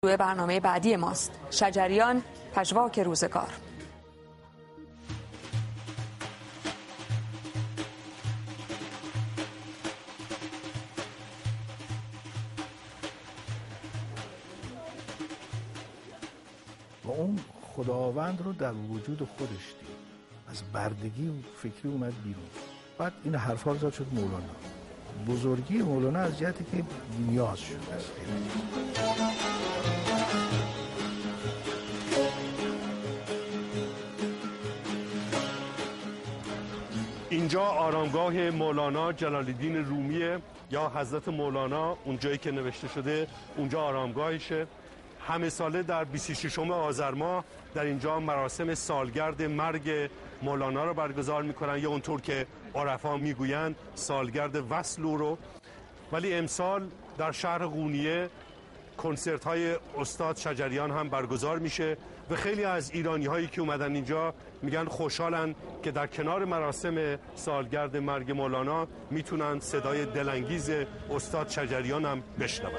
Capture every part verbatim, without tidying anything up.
روی برنامه بعدی ماست. شجریان، پژواک روزگار. و اون خداوند رو در وجود خودش دید، از بردگی و فکری اومد بیرون. بعد این حرفا رو زد شد مولانا. بزرگی مولانا از جهتی که نیاز شد از اینجا آرامگاه مولانا جلال الدین رومیه یا حضرت مولانا، اون جایی که نوشته شده اونجا آرامگاهشه. همه ساله در بیست و ششم آذر ماه در اینجا مراسم سالگرد مرگ مولانا رو برگزار میکنن، یا اونطور که عرفا میگویند سالگرد وصل رو. ولی امسال در شهر قونیه کنسرت های استاد شجریان هم برگزار میشه و خیلی از ایرانی هایی که اومدن اینجا میگن خوشحالن که در کنار مراسم سالگرد مرگ مولانا میتونن صدای دلانگیز استاد شجریان هم بشنون.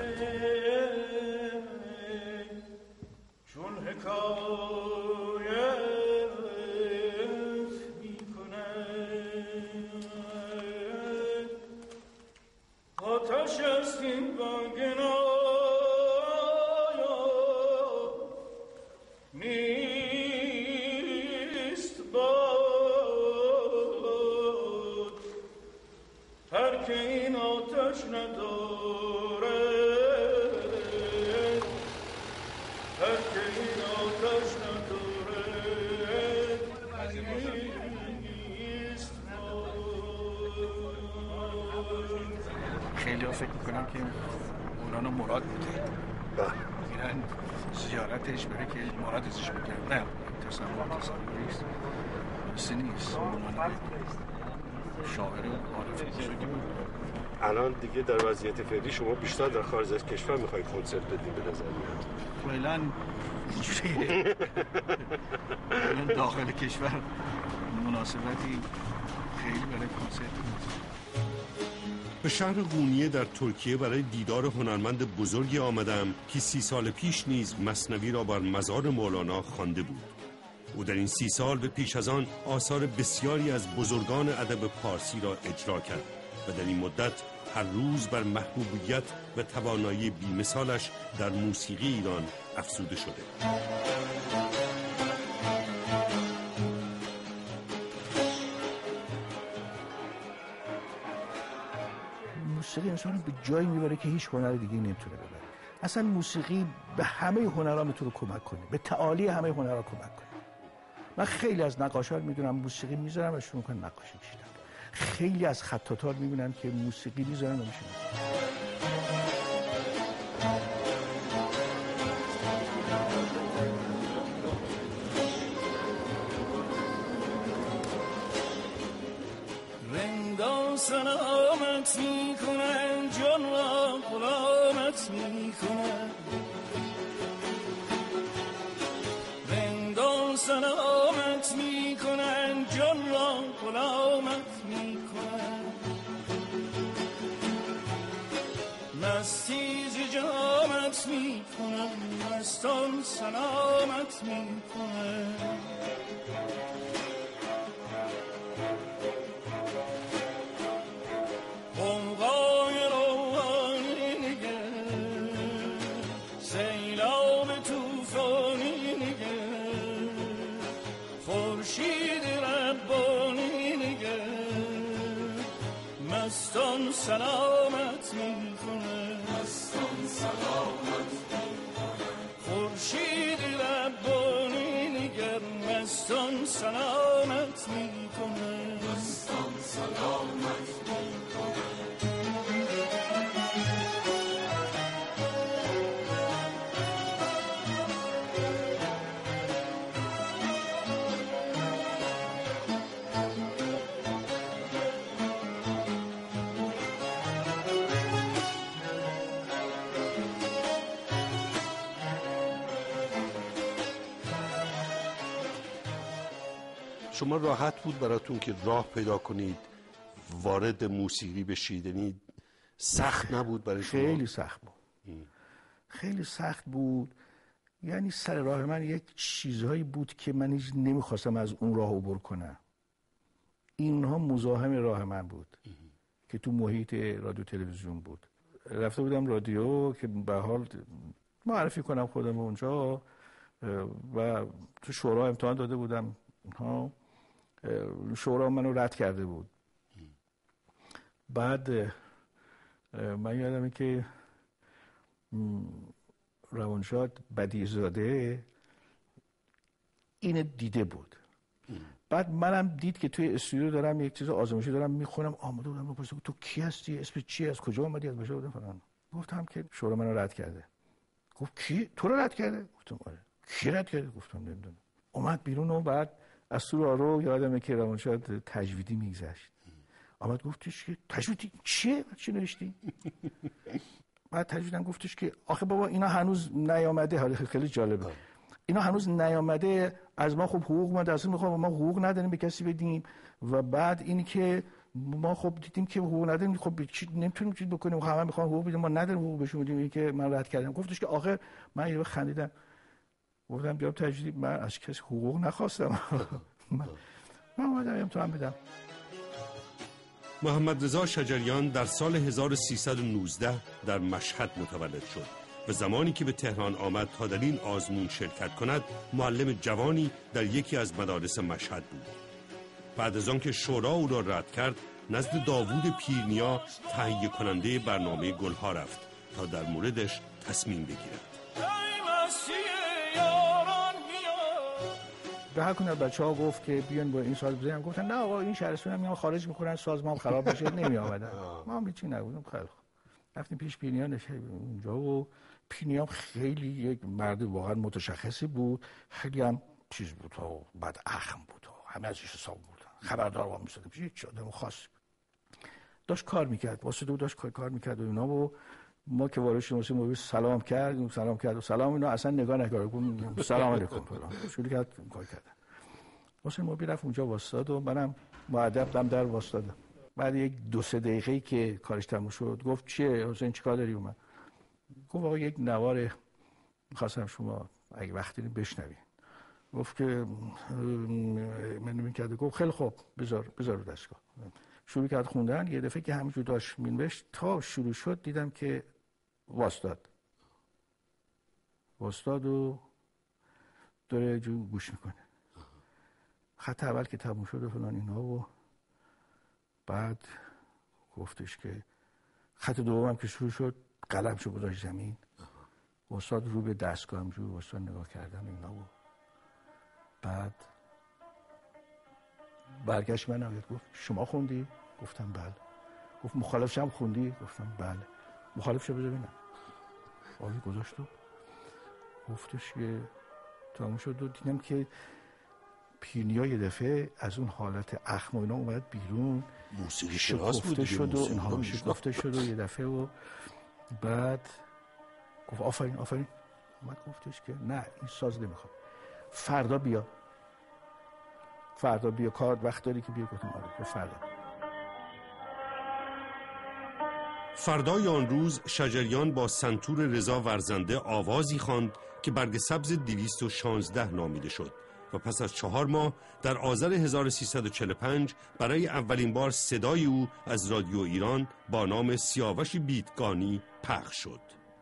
چون حکایت میکنه آتش است این باگنا نیست باد هر که این آتش نداره، هر که این آتش نداره نیست باد. خیلی ها فکر میکنم که مولانا مراد بوده، میرن زیارتش برای که مراد ازش بکنم. نه، تصور تصوریست، مثل نیست. مولانا شاعر عارف بزرگی بود. الان دیگه در وضعیت فعلی شما بیشتر در خارج از کشور میخواید کنسرت بدین به نظر میاد. فعلا اینجوریه. فعلا داخل کشور مناسبتی خیلی برای کنسرت نیست. به شهر قونیه در ترکیه برای دیدار هنرمند بزرگی آمدم که سی سال پیش نیز مثنوی را بر مزار مولانا خوانده بود. او در این سی سال به پیش از آن آثار بسیاری از بزرگان ادب پارسی را اجرا کرد و در این مدت هر روز بر محبوبیت و توانایی بی‌مثالش در موسیقی ایران افزوده شده. موسیقی انسان به جایی میبره که هیچ هنر دیگه نمیتونه ببره. اصلا موسیقی به همه هنرها میتونه کمک کنه، به تعالی همه هنرها کمک کنه. من خیلی از نقاشا رو میدونم موسیقی میذارن و شروع میکنن نقاشی کشیدن. خیلی از خطاطا رو میبینن که موسیقی میذارن و میشن. رندان سلامت میکنن، جان را غلامت میکنن. رندان سلامت میکنن، جان را غلامت میکنن. مستی ز جامت میکنن، مستان سلامت میکنن. قوقای روحانی نگر، سیلاب توفانی نگر، خورشید ربانی نگر، مستان سلامت میکنه، مستان سلامت میکنه. خورشید ربانی نگر، مستان سلامت میکنه، مستان سلامت میکنه. شما راحت بود براتون که راه پیدا کنید وارد موسیقی بشید؟ یعنی سخت نبود برای شما؟ خیلی سخت بود. ام. خیلی سخت بود. یعنی سر راه من یک چیزهایی بود که من هیچ نمیخواستم از اون راه عبور کنم. اینها مزاحم راه من بود که تو محیط رادیو تلویزیون بود. رفته بودم رادیو که به حال معرفی کنم خودم اونجا و تو شورا امتحان داده بودم. ها شورا منو رد کرده بود. بعد من یادمه که روانشاد بدیعزاده اینو دیده بود. بعد منم دید که توی استودیو دارم یک چیز آزمایشی دارم میخونم، آماده بودم بپرسم تو کی هستی، اسم چی، از کجا اومدی، از کجا بودم فلان. گفتم که شورا منو رد کرده. گفت کی تو رو رد کرده؟ گفتم آره. کی رد کرده؟ گفتم نمیدونم. اومد بیرون و بعد از تو رو یادمه که روانشاد تجویدی میگذشت. آمد گفتش که تجویدی چیه؟ چی نوشتی؟ بعد تجویدم گفتش که آخه بابا اینا هنوز نیامده. حالا خیلی جالبه، اینا هنوز نیامده، از ما خب حقوق ما دست میخوام، ما حقوق نداریم به کسی بدیم و بعد اینی که ما خب دیدیم که حقوق نداریم، خب نمیتونیم چیز بکنیم، همه میخوان حقوق بدیم، ما نداریم حقوق بهشون بدیم. این که من رد کردم. گفتش که آخه من یه خندیدم گفتم جناب تجویدی من از کسی حقوق نخواستم. من من اومدم امتحان بدم. محمد رضا شجریان در سال هزار و سیصد و نوزده در مشهد متولد شد و زمانی که به تهران آمد تا در این آزمون شرکت کند معلم جوانی در یکی از مدارس مشهد بود. بعد از آنکه شورا او را رد کرد نزد داوود پیرنیا تهیه کننده برنامه گلها رفت تا در موردش تصمیم بگیرد. به هر کنه بچه ها گفت که بیان با این ساز بزنیم، گفتن نه آقا این شهرستان هم میان خارج میکنن، ساز ما هم خراب بشه. نمی آمدن. ما هم هیچی نبودیم. خیلی خوب رفتیم پیش پیرنیا نشستیم اونجا و پیرنیا خیلی یک مرد واقعا متشخصی بود، خیلی هم چیز بود و بعد اخم بود و همه ازش حساب بودن، خبردار وام می‌شدیم. هیچ آدم خاص داشت کار میکرد، واسه دو داشت کار میکرد و اینا و ما که وارد شدیم واسه ما سلام کرد، سلام کرد و سلام اینا اصلا نگاه نکرد. سلام علیکم فلان شروع کرد کار کردن. واسه ما رفت اونجا واسطاد و منم مؤدب دم در واسطادم. بعد یک دو سه دقیقه‌ای که کارش تموم شد گفت چیه حسین چیکار داری؟ اومد گفت آقا یک نوار می‌خواستم شما اگه وقتی بشنوید. گفت که من نمی‌کرد. گفت خیلی خوب بذار بذار رو دستگاه. شروع کرد خوندن. یه دفعه که همینجور داشت مینوشت تا شروع شد دیدم که واسطاد واسطاد و داره جو گوش میکنه. خط اول که تموم شد و فلان اینا و بعد گفتش که خط دوم که شروع شد قلمشو گذاشت زمین. واسطاد رو به دستگاه همجور واسطاد نگاه کردم اینا و بعد برگشت من آمد گفت شما خوندی؟ گفتم بله. گفت مخالفش هم خوندی؟ گفتم بله. مخالفش بذار ببینم. آوی گذاشت و گفتش که تموم شد و دیدم که پیرنیا یه دفعه از اون حالت اخم و اینا اومد بیرون، موسیقی شناس بود شد و اینها شکفته شد و یه دفعه و بعد گفت آفرین آفرین. اومد گفتش که نه این ساز نمیخوام، فردا بیا فردا بیا کار وقت داری که بیا. گفتم آره فردا. فردای آن روز شجریان با سنتور رضا ورزنده آوازی خواند که برگ سبز دویست و شانزده نامیده شد و پس از چهار ماه در آذر هزار و سیصد و چهل و پنج برای اولین بار صدای او از رادیو ایران با نام سیاوش بیتگانی پخش شد.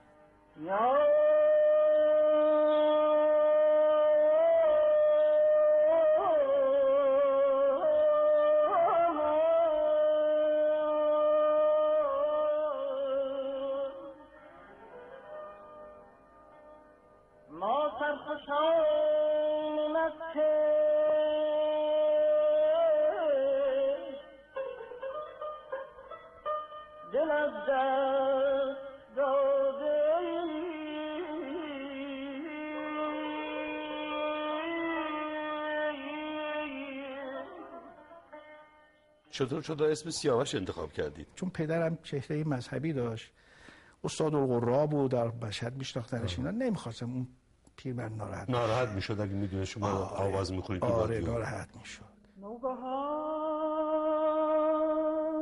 چطور چطور اسم سیاوش انتخاب کردید؟ چون پدرم چهره مذهبی داشت، استاد القرا بود، در مشهد میشناختنش. اینا نمیخواستم اون پیرمرد ناراحت ناراحت میشد اگه میدونه شما آره. آواز میخونید تو آره رادیو. ناراحت میشد.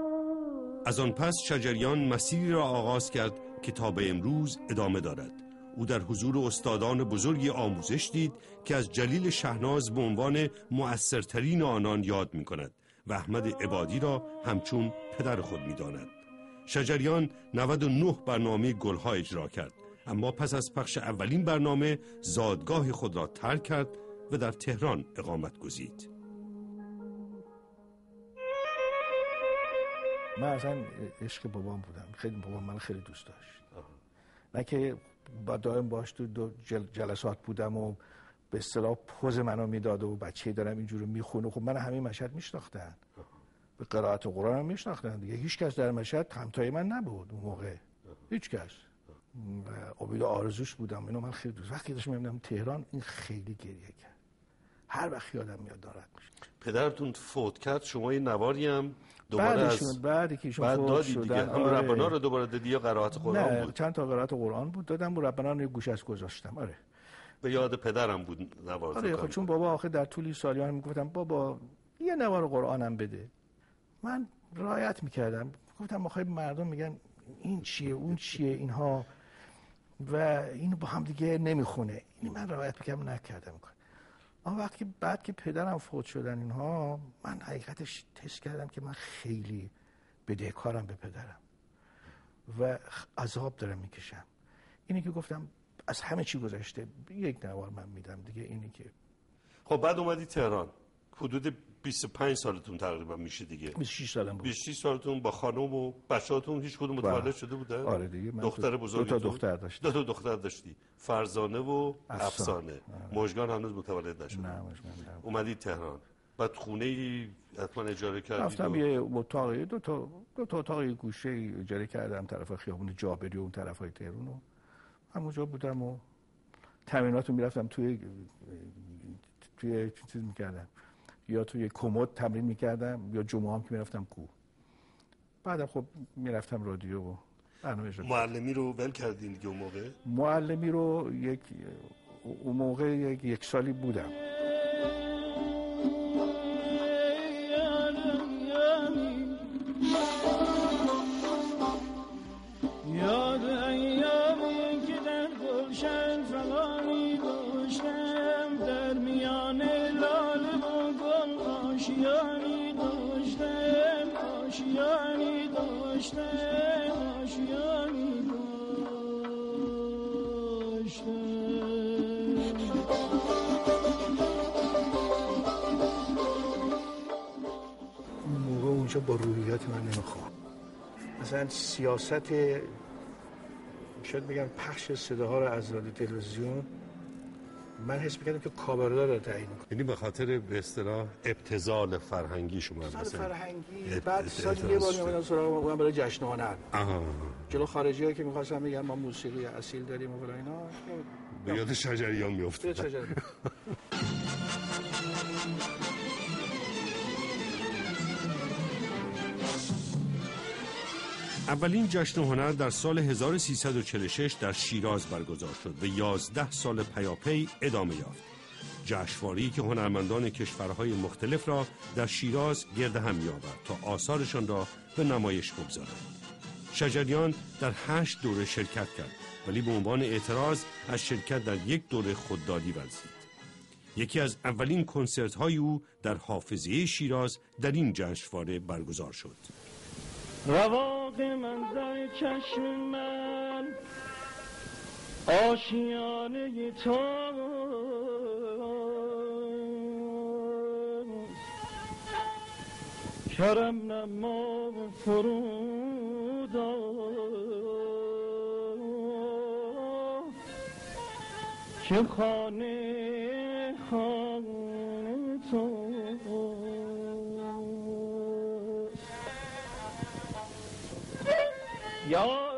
از آن پس شجریان مسیری را آغاز کرد که تا به امروز ادامه دارد. او در حضور استادان بزرگی آموزش دید که از جلیل شهناز به عنوان مؤثرترین آنان یاد می کند و احمد عبادی را همچون پدر خود می داند. شجریان نود و نه برنامه گلها اجرا کرد، اما پس از پخش اولین برنامه زادگاه خود را ترک کرد و در تهران اقامت گزید. من اصلا عشق بابام بودم، خیلی بابام من خیلی دوست داشت. نه که با دائم باش تو دو جل جلسات بودم و به اصطلاح پوز منو میداد و بچه‌ای دارم اینجوری میخونه. خب من همین مشهد میشناختن، به قرائت قرآن هم میشناختن دیگه. هیچ کس در مشهد همتای من نبود اون موقع، هیچ کس. امید آرزوش بودم. اینو من خیلی دوست. وقتی داشتم میرفتم تهران این خیلی گریه کرد. هر وقت یادم میاد ناراحت میشه. پدرتون فوت کرد، شما این نواری هم دوباره از بعد که ایشون فوت دادی شدن دیگه. هم آره. ربنا رو دوباره دادی یا قرائت قرآن نه، بود؟ چند تا قرائت قرآن بود دادم و ربنا رو گوش از گذاشتم. آره. به یاد پدرم بود نوار. آره خب چون بابا آخه در طول سالیان میگفتم بابا یه نوار قرآنم بده. من رعایت میکردم، گفتم آخه مردم میگن این چیه اون چیه اینها و اینو با هم دیگه نمیخونه. این من رعایت میکردم نکردم. اما وقتی بعد که پدرم فوت شدن اینها، من حقیقتش حس کردم که من خیلی بدهکارم به پدرم و عذاب دارم میکشم. اینی که گفتم از همه چی گذشته، یک نوار من میدم دیگه. اینی که خب بعد اومدی تهران، حدود بیست و پنج سالتون تقریبا میشه دیگه. بیست و شش سالم بود. بیست و شش سالتون با خانم و بچه‌هاتون هیچ کدوم متولد شده بودن؟ آره دیگه. من دختر بزرگ دو تا دختر داشتم. دو تا دختر داشتی، فرزانه و افسانه. افسانه. آره. مژگان هنوز متولد نشد. نه مژگان نه. اومدی تهران، بعد خونه ای حتما اجاره کردی؟ رفتم یه اتاقی دو تا دو تا اتاقی گوشه اجاره کردم طرف خیابون جابری و اون طرفای تهران و همونجا بودم و تمریناتو میرفتم توی توی چیز میکردم، یا توی کمد تمرین میکردم یا جمعه هم که میرفتم کوه. بعدم خب میرفتم رادیو و برنامه اجرا. معلمی رو ول کردین دیگه اون موقع؟ معلمی رو یک اون موقع یک, یک سالی بودم. یاد ایامی که در گلشن فغانی داشتم، در میان لاله و گل آشیانی داشتم، آشیانی داشتم، آشیانی داشتم. اون موقع اونجا با روحیات من نمیخوام. مثلا سیاست شاید بگم پخش صداها رو از رادیو تلویزیون من حس می‌کردم که کابردا رو تعیین می‌کنه. یعنی به خاطر به اصطلاح ابتذال فرهنگی شما مثلا مثلا فرهنگی بعد سال یه بار می‌اومدن سراغ ما برای جشن هنر. آها. جلو خارجی‌ها که می‌خواستن بگن ما موسیقی اصیل داریم و فلان اینا، به یاد شجریان می‌افتاد. شجریان. اولین جشن هنر در سال هزار و سیصد و چهل و شش در شیراز برگزار شد و یازده سال پیاپی ادامه یافت. جشنواره‌ای که هنرمندان کشورهای مختلف را در شیراز گرد هم می‌آورد تا آثارشان را به نمایش بگذارند. شجریان در هشت دوره شرکت کرد، ولی به عنوان اعتراض از شرکت در یک دوره خوددادی ورزید. یکی از اولین کنسرت‌های او در حافظه شیراز در این جشنواره برگزار شد. رواق من در چشم من آشیانه تو، کرم نما فرودا که خانه خانه تو. یا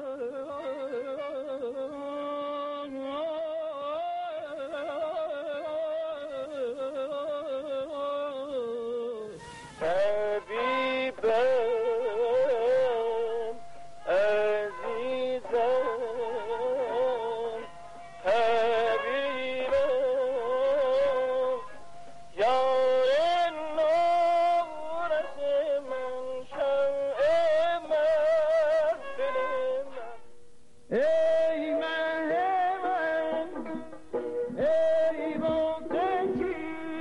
ای بودکی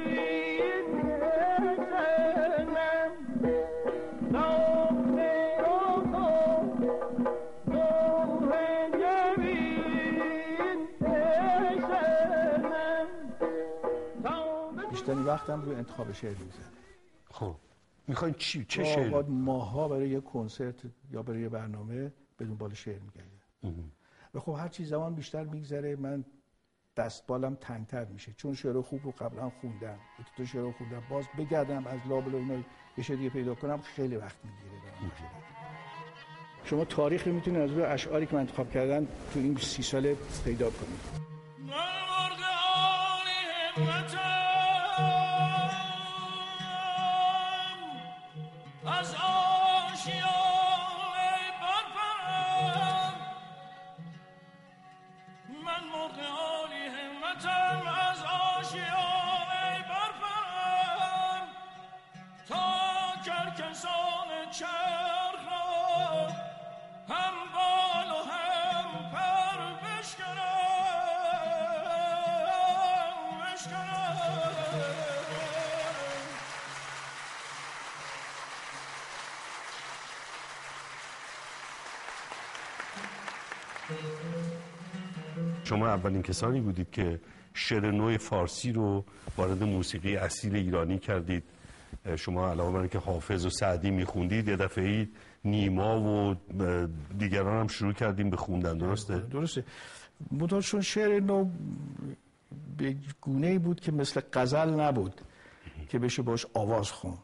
بیشتری وقتم روی انتخاب شعر می‌گذره. خب میخواین چی چه شعر؟ شعر؟ ماها برای یه کنسرت یا برای یه برنامه به دنبال شعر میگردم و خب هر چی زمان بیشتر میگذره من دستبالم تنگتر میشه، چون شعر خوب رو قبلا خوندم، یکی دو شعر رو خوندم، باز بگردم از لابلا اینا یه شعر دیگه پیدا کنم خیلی وقت میگیره. شما تاریخی میتونید از روی اشعاری که من انتخاب کردم تو این سی ساله پیدا کنید. از آشیان برپرم من مرغ عالی همتم از آشیان برپرم تا کرکسان چرخ را هم بال و هم پر بشکنم بشکنم. شما اولین کسانی بودید که شعر نو فارسی رو وارد موسیقی اصیل ایرانی کردید. شما علاوه بر اینکه حافظ و سعدی میخوندید یه دفعه نیما و دیگران هم شروع کردیم به خوندن، درسته؟ درسته. منتها شعر نو به گونه‌ای بود که مثل غزل نبود که بشه باش آواز خوند.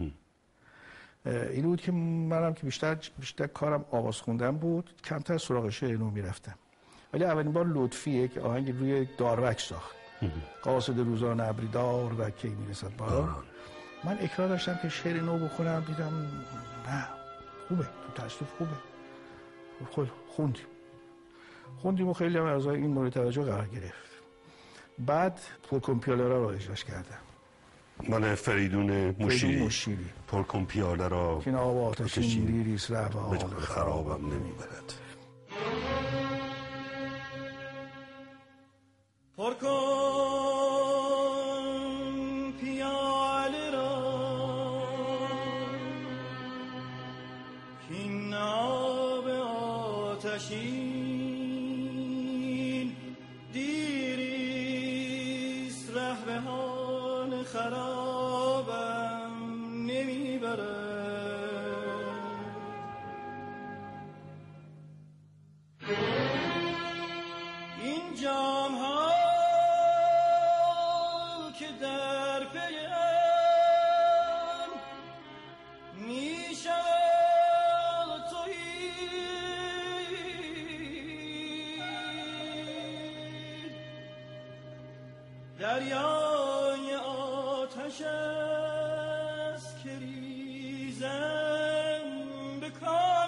این بود که منم که بیشتر بیشتر کارم آواز خوندن بود، کمتر سراغ شعر نو میرفتم. ولی اولین بار لطفیه که آهنگ روی داروک ساخت، قاصد روزان ابریدار و کی میرسد باران. من اکراه داشتم که شعر نو بخونم، دیدم نه خوبه، تو تصنیف خوبه. خود خوندیم خوندیم و خیلی هم از این مورد توجه قرار گرفت. بعد پرکمپیاله را اجراش کردم، من فریدون مشیری. مشیری پرکمپیاله را که آب آتشین لیریس رو حال خرابم نمیبرد. پر کن پیاله را کین آب آتشین دیریست ره به حال خرابم نمیبرد. این جام ها دریای آتش است که ریزم به کام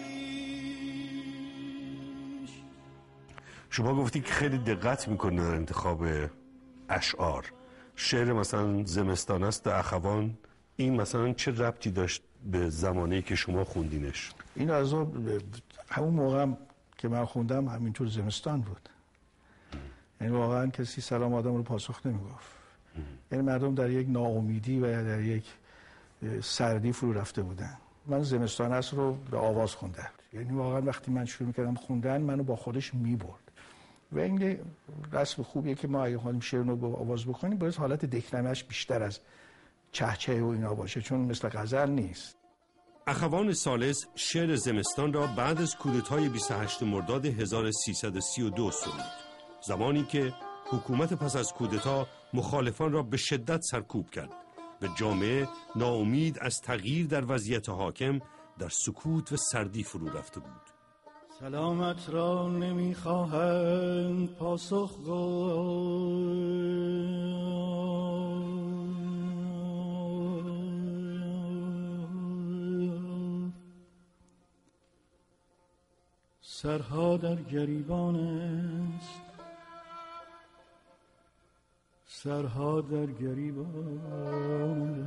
خویش. شما گفتی که خیلی دقت میکنه در انتخاب اشعار. شعر مثلا زمستان است اخوان، این مثلا چه ربطی داشت به زمانی که شما خوندینش؟ این از همون موقع هم که من خوندم همینطور زمستان بود. یعنی واقعا کسی سلام آدم رو پاسخ نمیگفت. یعنی مردم در یک ناامیدی و در یک سردی فرو رفته بودن. من زمستان است رو به آواز خوندم. یعنی واقعا وقتی من شروع می‌کردم خوندن منو با خودش می‌برد. و این رسم خوبیه که ما اگه خواهیم شعر رو با آواز بخونیم باید حالت دکلمه‌اش بیشتر از چهچه و اینا باشه، چون مثل غزل نیست. اخوان ثالث شعر زمستان را بعد از کودتای بیست و هشتم مرداد هزار و سیصد و سی و دو سرود، زمانی که حکومت پس از کودتا مخالفان را به شدت سرکوب کرد و جامعه ناامید از تغییر در وضعیت حاکم در سکوت و سردی فرو رفته بود. سلامت را نمیخواهند پاسخ گفت، سرها در گریبان است، سرها در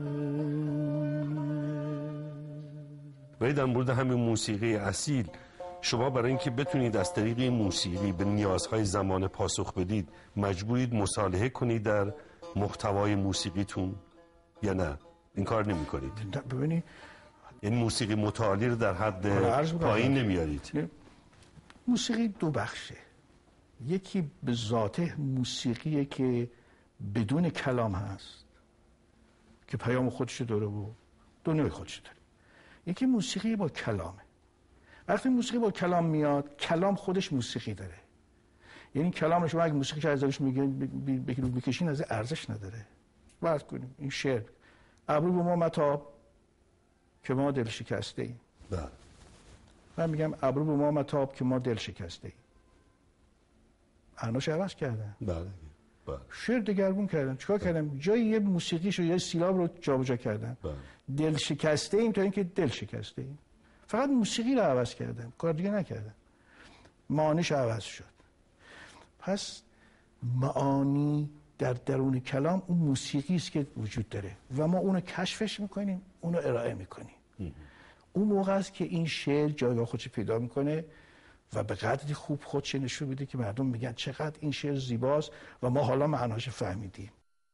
گریبان. ولی در مورد همین موسیقی اصیل شما برای اینکه بتونید از طریق موسیقی به نیازهای زمان پاسخ بدید مجبورید مصالحه کنید در محتوای موسیقیتون یا نه این کار نمی کنید؟ ببینید یعنی موسیقی متعالی رو در حد پایین نمیارید؟ موسیقی دو بخشه. یکی به ذاته موسیقیه که بدون کلام هست که پیام خودش داره و دنیای خودش داره. یکی موسیقی با کلامه. وقتی موسیقی با کلام میاد، کلام خودش موسیقی داره. یعنی کلام شما اگه موسیقی که ازش میگه بگیرید بکشین از ارزش نداره. فرض کنیم این شعر ابرو به ما متاب که ما دل شکسته ایم. بله. من میگم ابرو به ما متاب که ما دل شکسته ایم. معناش عوض کردن. بله. بله. شعر دگرگون کردن. چیکار کردن؟ جای یه موسیقیشو یا سیلاب رو جابجا کردن. بله. دل شکسته ایم تا اینکه دل شکسته ایم. فقط موسیقی رو عوض کردن، کار دیگه نکردن. معانیش عوض شد. پس معانی در درون کلام اون موسیقی است که وجود داره و ما اونو کشفش میکنیم، اونو ارائه میکنیم. اون موقع است که این شعر جایگاه خودش پیدا میکنه و به قدری خوب خودش نشون میده که مردم میگن چقدر این شعر زیباست و ما حالا معناش فهمیدیم.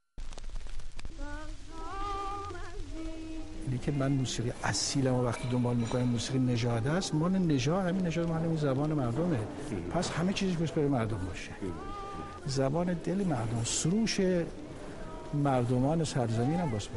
اینی که من موسیقی اصیلم و وقتی دنبال میکنم موسیقی نژاد است، مال نژاد همین نژاد مال همین زبان مردمه. پس همه چیزی گوش برای مردم باشه. زبان دل مردم، سروش مردمان سرزمین هم باشه.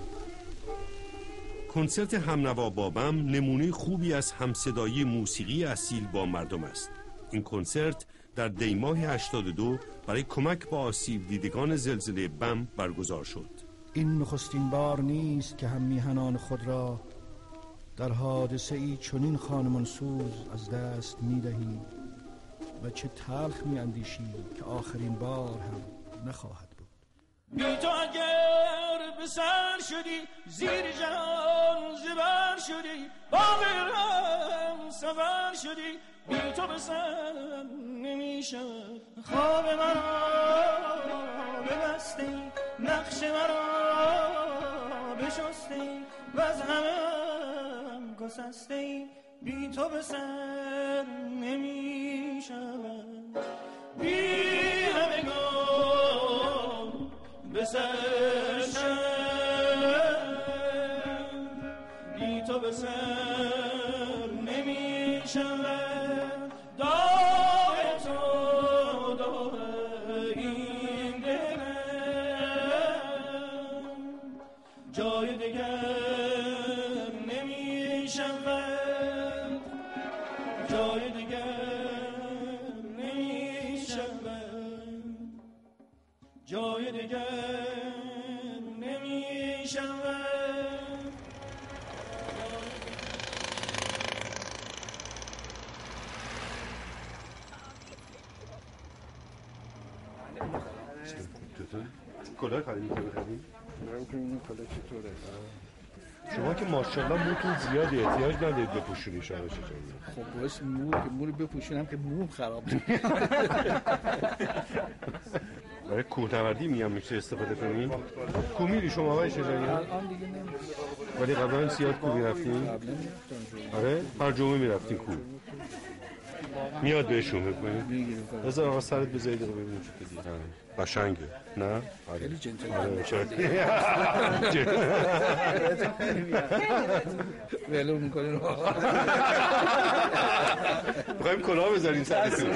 کنسرت همنوا بابم نمونه خوبی از همصدایی موسیقی اصیل با مردم است. این کنسرت در دی ماه هشتاد و دو برای کمک با آسیب دیدگان زلزله بم برگزار شد. این نخستین بار نیست که هم میهنان خود را در حادثه ای چنین خانمانسوز از دست میدهی و چه تلخ میاندیشی که آخرین بار هم نخواهد بود. بی تو اگر به سر شدی زیر جهان زبر شدی با غیرم سفر شدی بی تو به سر نمیشد خواب مرا ببستی نقش مرا بشستی و از همه هم گسستی بی تو به سر نمیشد بی همگان به سر شد بی تو به سر نمیشد داغ تو داغ این دلم جای دیگر نمیشود جای دیگر نمیشود جای دیگر نمیشود. کلاه خریدی که بخریم؟ نمی‌دونم که این کلاه چطوره. شما که ماشاءالله موتون زیادی احتیاج ندارید بپوشونی شما چجوری؟ خب باعث مور که مور بپوشونم که موم خراب نشه. برای کوهنوردی میام میشه استفاده کنیم. کو میری شما آقای شجریان؟ الان دیگه نمیشه. ولی قبلا زیاد کو میرفتین؟ قبلا میرفتم. آره؟ هر جمعه میرفتین کو. میاد بهشون بکنید. بذار آقا سرت بذارید رو ببینیم چه دیگه. قشنگه. نه؟ خیلی جنتلمن. ولو میکنین آقا. میخوایم کلاه بذارین سرتون.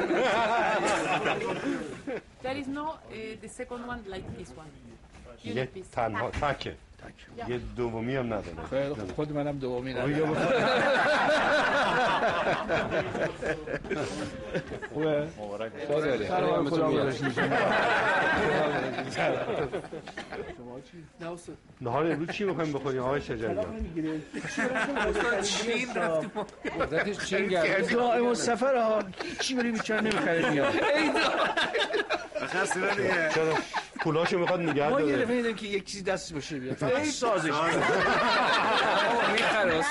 There is no uh, the second one like this one. یه تنها تکه. یه دومی هم نداره. خیلی خود منم دومی ندارم. خوبه؟ مبارک. سلامتون میاد. نهار امروز چی می‌خوایم بخوریم آقای شجریان؟ چین رفتیم. وقتش چین گرد. دائم سفر ها چی بریم بیچاره نمی‌خره میاد. خاصی دیگه. چرا پولاشو میخواد نگه ما داره؟ یه دفعه دیدیم که یک چیزی دستش باشه بیاد. فقط سازش. می‌خره.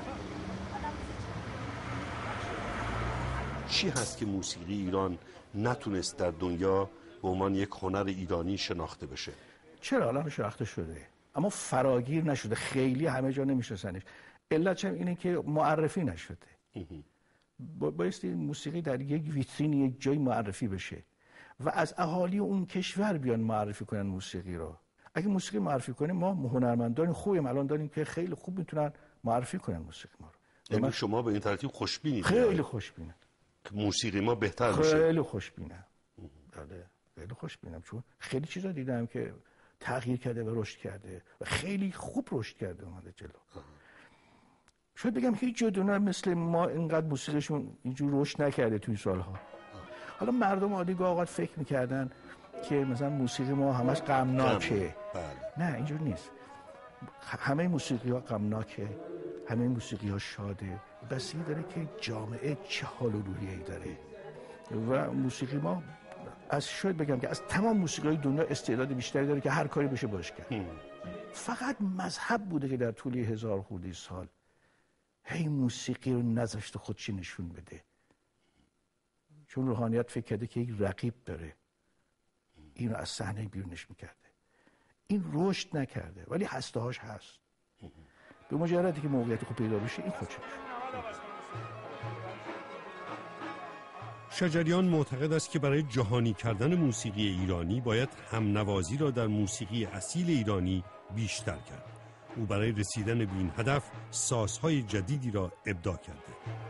چی هست که موسیقی ایران نتونست در دنیا به عنوان یک هنر ایرانی شناخته بشه؟ چرا الان شناخته شده اما فراگیر نشده، خیلی همه جا نمیشناسنش. علتش هم اینه که معرفی نشده. بایستی موسیقی در یک ویترین یک جای معرفی بشه و از اهالی اون کشور بیان معرفی کنن موسیقی رو. اگه موسیقی معرفی کنیم، ما هنرمندان خوبیم الان داریم که خیلی خوب میتونن معرفی کنن موسیقی ما رو. یعنی شما به این ترتیب خوشبینید؟ خیلی خوشبینم که موسیقی ما بهتر میشه. خیلی خوشبینم. بله خیلی خوشبینم، چون خیلی چیزا دیدم که تغییر کرده و رشد کرده و خیلی خوب رشد کرده اومده جلو. شاید بگم هیچ جای دنیا مثل ما اینقدر موسیقیشون اینجور رشد نکرده توی سالها. حالا مردم عادی گاه اوقات فکر میکردن که مثلا موسیقی ما همش غمناکه. نه اینجور نیست. همه موسیقی ها غمناکه، همه موسیقی ها شاده. بسیاری داره که جامعه چه حال و روحیه‌ای داره و موسیقی ما از شاید بگم که از تمام موسیقی دنیا استعداد بیشتری داره که هر کاری بشه باش کرد. فقط مذهب بوده که در طول هزار خورده سال هی موسیقی رو نذاشت خودش نشون بده، چون روحانیت فکر کرده که یک رقیب داره، اینو از صحنه بیرونش میکرده. این رشد نکرده ولی هسته‌هاش هست. به مجردی که موقعیت خوب پیدا بشه این خودش میشه. شجریان معتقد است که برای جهانی کردن موسیقی ایرانی باید همنوازی را در موسیقی اصیل ایرانی بیشتر کرد. او برای رسیدن به این هدف سازهای جدیدی را ابداع کرده.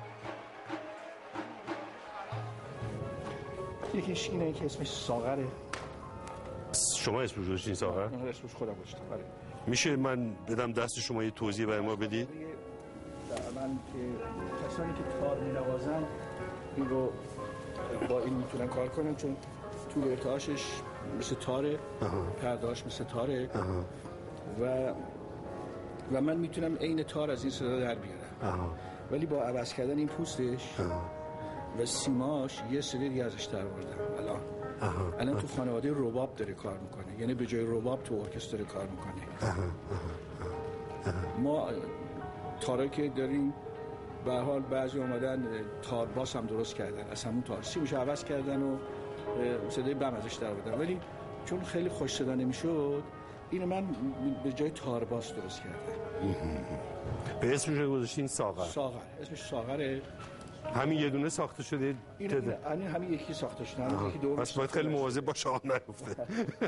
یکیش اینه که اسمش ساغره. شما اسمش گذاشتین ساغر؟ من اسمش خودم گذاشتم. بله. میشه من بدم دست شما یه توضیح برای ما بدید؟ من که کسانی که تار می‌نوازن این رو با این میتونن کار کنن، چون طول ارتعاشش مثل تاره، پردهاش مثل تاره و و من میتونم عین تار از این صدا در بیارم. ولی با عوض کردن این پوستش و سیماش یه صدا دیگه ازش در آوردم. الان الان تو خانواده رباب داره کار میکنه، یعنی به جای رباب تو ارکستر داره کار میکنه. ما تارایی که داریم به هر حال بعضی اومدن تار باس هم درست کردن، از همون تار سیمش عوض کردن و صدای بم ازش در آوردن، ولی چون خیلی خوش صدا نمیشد اینو من به جای تار باس درست کردم. به اسمش گذاشتین ساغر؟ ساغر اسمش ساغره. همین یه دونه ساخته شده؟ این همین همین یکی ساخته شده. همین یکی دوم. پس باید خیلی مواظب باشه آن نیفته.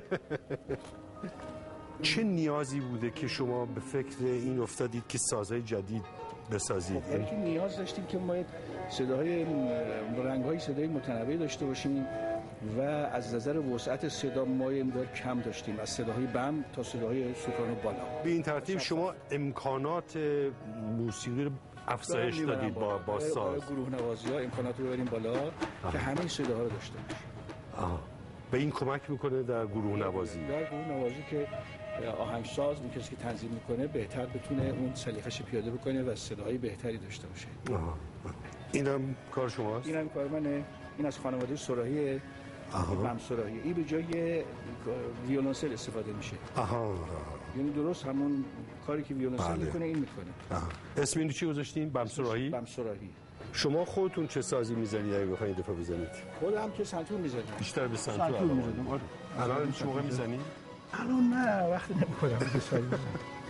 چه نیازی بوده که شما به فکر این افتادید که سازهای جدید بسازید؟ خب که نیاز داشتیم که ما صداهای رنگ‌های صدای متنوع داشته باشیم و از نظر وسعت صدا ما یه مقدار کم داشتیم، از صداهای بم تا صداهای سوپرانو بالا. به این ترتیب شما امکانات موسیقی رو افزایش دادید با با ساز. گروه نوازی‌ها امکانات رو ببریم بالا که همه صداها رو داشته باشیم. آه. به این کمک میکنه در گروه نوازی. در گروه نوازی که آهنگساز اون کسی که تنظیم میکنه بهتر بتونه اون سلیقه‌اش پیاده بکنه و صداهای بهتری داشته باشه. آه. اینم کار شماست؟ اینم کار منه. این از خانواده سراهی بم سراهی. این به جای ویولنسل استفاده میشه. آها. یعنی درست همون کاری که ویولنسل بله. میکنه این میکنه. آها. اسم اینو چی گذاشتین؟ بم سراهی؟ بم سراهی. شما خودتون چه سازی میزنید اگه بخواید دفعه بزنید؟ خودم که سنتور میزنم. بیشتر به سنتور سنتور میزنم. آره. الان چه موقع میزنید؟ الان نه وقتی نمی‌کنم به سازی بزنم.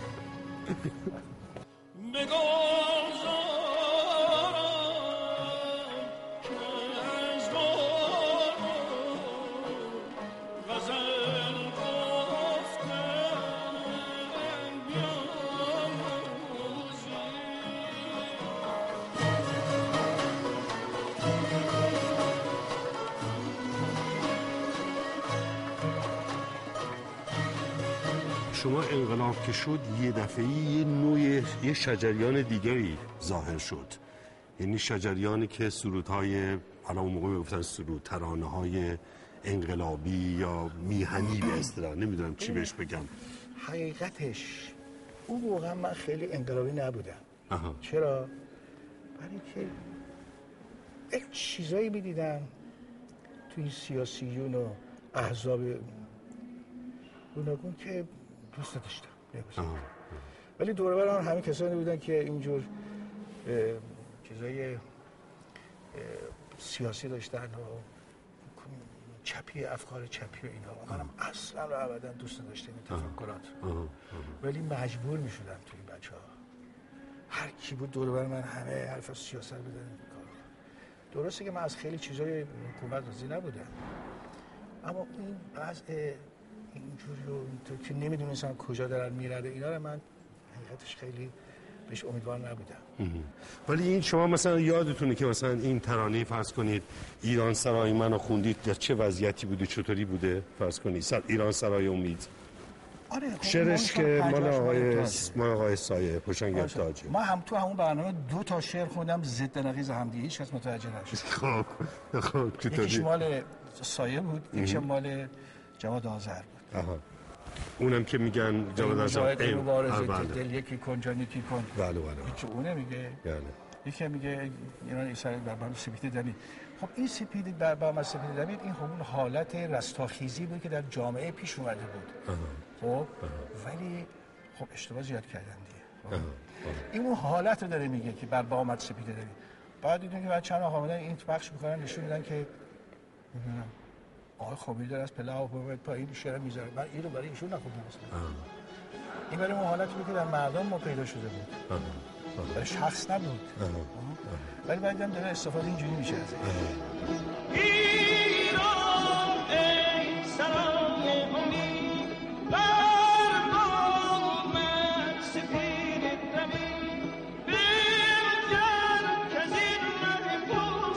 شما انقلاب که شد یه دفعه یه نوع یه شجریان دیگری ظاهر شد، یعنی شجریانی که سرودهای حالا اون موقع گفتن سرود ترانه‌های انقلابی یا میهنی به اصطلاح، نمیدونم چی بهش بگم. حقیقتش اون موقع من خیلی انقلابی نبودم. آها. چرا؟ برای که یک چیزایی می‌دیدم توی سیاسیون و احزاب گوناگون که دوست داشتم. ولی دور و برم همه کسانی بودن که اینجور چیزای سیاسی داشتن و چپی افکار چپی و اینا. منم اصلا رو ابدا دوست نداشتم این تفکرات. ولی مجبور میشدم توی این بچه‌ها. هر کی بود دور و بر من همه حرف از سیاست بزنن. درسته که من از خیلی چیزای حکومت راضی نبودم، اما این وضع اینجوری رو اینطور که نمیدونستم کجا دارن میرده اینا رو من حقیقتش خیلی بهش امیدوار نبودم. ولی این شما مثلا یادتونه که مثلا این ترانه فرض کنید ایران سرای منو خوندید در چه وضعیتی بوده، چطوری بوده فرض کنید سر ایران سرای امید؟ آره خب شعرش که مال آقای مال آقای سایه پشنگ تاجه. ما هم تو همون برنامه دو تا شعر خوندم ضد نقیض هم دیگه، هیچ کس متوجه نشد. خب خب چطوری؟ یکیش مال سایه بود، یکیش مال جواد آذر بود. آها. اونم که میگن جواد آذر این مبارزه دل یکی کن جان یکی کن. بله بله. یکی اونه میگه. بله. یکی میگه ایران ایسر بر بام سپید دمید. خب این سپید بر بام سپید دمید این همون حالت رستاخیزی بود که در جامعه پیش اومده بود. خب ولی خب اشتباه زیاد کردن دیگه. این اون حالت رو داره میگه که بر بام سپید دمید. بعد دیدیم که بچه‌ها حامدن این بخش می‌کنن نشون میدن که نمیدونم آقای خمیردار از پله آب پایین شعر میذاره. من اینو برای ایشون نخوندم اصلا. این برای اون حالتی بود که در مردم ما پیدا شده بود. برای شخص نبود. ولی بعدم داره استفاده اینجوری میشه ازش. ایران ای سرای امید بر بام سپید دمید بنگر کز این محفوظ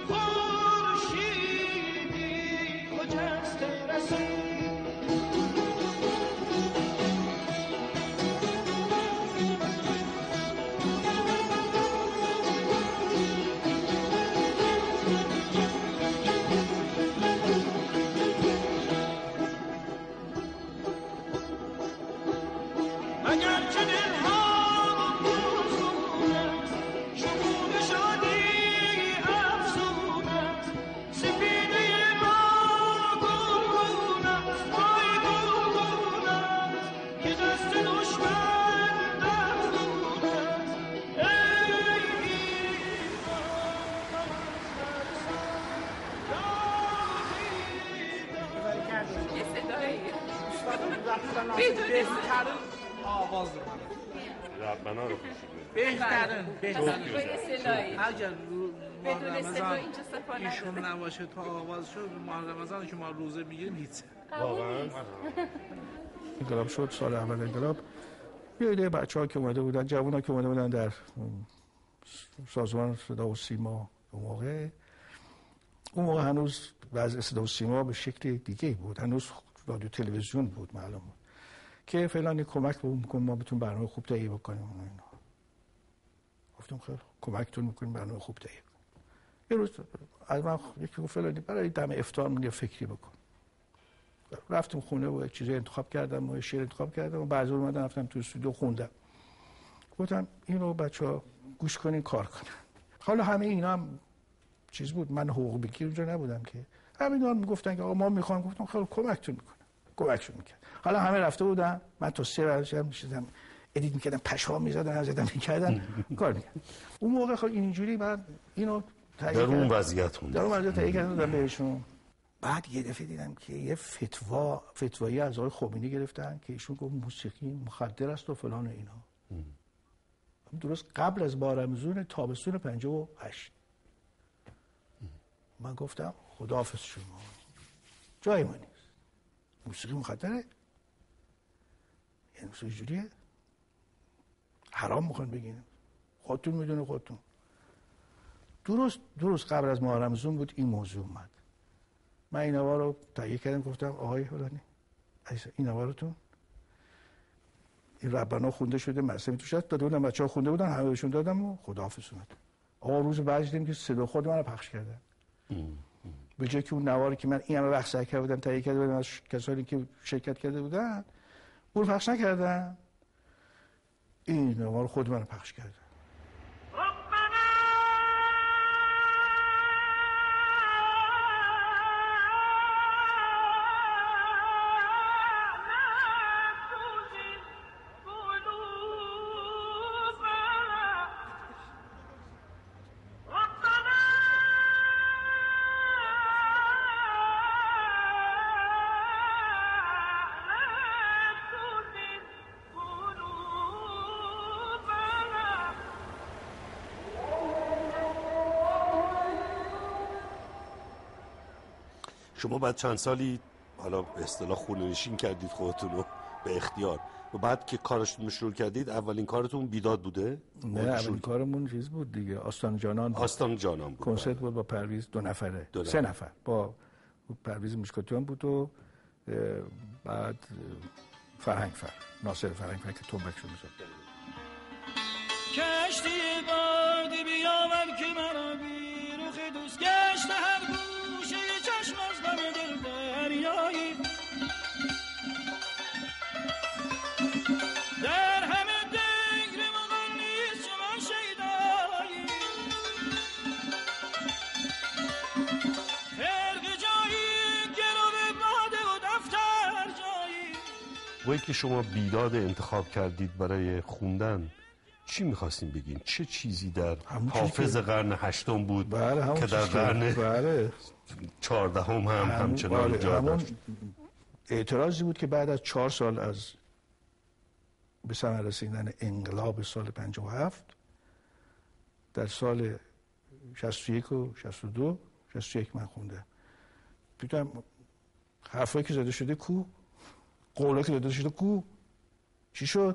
خورشیدی خجسته رسید. بهترین آواز رو ربنا رو بهترین بهترین اگر ماه رمضان صفحه ایشون نباشه تا آواز شد ماه رمضان که ما روزه میگیریم هیچ واقعا انقلاب شد سال اول انقلاب یه عده بچه‌ها که اومده بودن جوونا که اومده بودن در سازمان صدا و سیما اون موقع اون موقع هنوز وضع صدا و سیما به شکل دیگه بود، هنوز رادیو تلویزیون بود معلوم بود که فلان کمک بهمون می‌کنیم ما بتون برنامه خوب تهیه بکنیم و اینا. گفتم خیلی کمکتون می‌کنیم برنامه خوب تهیه کنیم. یه روز از من یکی گفت فلانی برای دم افطار یه فکری بکن. رفتم خونه و چیزی انتخاب کردم و شعر انتخاب کردم و بعضی اومدن رفتم تو استودیو خوندم. گفتم اینو بچه‌ها گوش کنین کار کنن. حالا همه اینا هم چیز بود، من حقوق بگیر اونجا نبودم که همینا میگفتن که آقا ما میخوام، گفتم خیلی کمکتون میکنم، کمکشون میکرد. حالا همه رفته بودن، من تا سه بعدش هم میشدم ادیت میکردم، پشهام میزدن ازدم میکردن کار میکردم. اون موقع خب اینجوری من اینو در اون وضعیت خوندم در اون وضعیت تهیه کردم بهشون. بعد یه دفعه دیدم که یه فتوا فتوایی از آقای خمینی گرفتن که ایشون گفت موسیقی مخدر است و فلان و اینا. درست قبل از بارمزون تابستون پنجاه و هشت. من گفتم خداحافظ شما، جای ما نیست. موسیقی مخدره؟ یعنی موسیقی جوریه؟ حرام میخوان بگین، خودتون میدونه خودتون. درست درست قبل از ماه رمضان بود این موضوع اومد. من این نوار رو تهیه کردم، گفتم آقای فلانی این نوارتون این ربنا خونده شده، مرسمی توش هست، داده بودم بچه‌ها خونده بودن، همه بهشون دادم و خداحافظ اومد. آقا روز بعد دیدیم که صدا خود من رو پخش کردن. به جای که اون نواری که من این همه وقت سعی کرده بودم تهیه کرده بودم از کسانی که شرکت کرده بودن اون پخش نکردن، این نوار خود من رو پخش کردن. شما بعد چند سالی حالا به اصطلاح خونه‌نشین کردید خودتون رو به اختیار و بعد که کارشون شروع کردید اولین کارتون بیداد بوده؟ نه اولین کارمون چیز بود دیگه، آستان جانان بود. آستان جانان بود. کنسرت بود با پرویز دو نفره دو سه نفر با پرویز مشکاتیان بود و بعد فرهنگ فر ناصر فرهنگ فر که تنبکشو میزد. کشتی بادی بیامد که مرا بی رخ دوست گشت هر گوشه چشم از غم دل دریایی در همه دنگر مغنیست چو من شیدایی خرق جایی گرو باده و دفتر جایی. وقتی که شما بیداد انتخاب کردید برای خوندن چی می‌خواستین بگین؟ چه چیزی در حافظ که... قرن هشتم بود بله که در قرن بله. چهاردهم هم همچنان بله. جا داشت؟ اعتراضی بود که بعد از چهار سال از به ثمر رسیدن انقلاب سال پنجاه و هفت در سال شصت و یک و شصت و دو شصت و یک من خوندم. دیدم حرفایی که زده شده کو؟ قولایی که زده شده کو؟ چی شد؟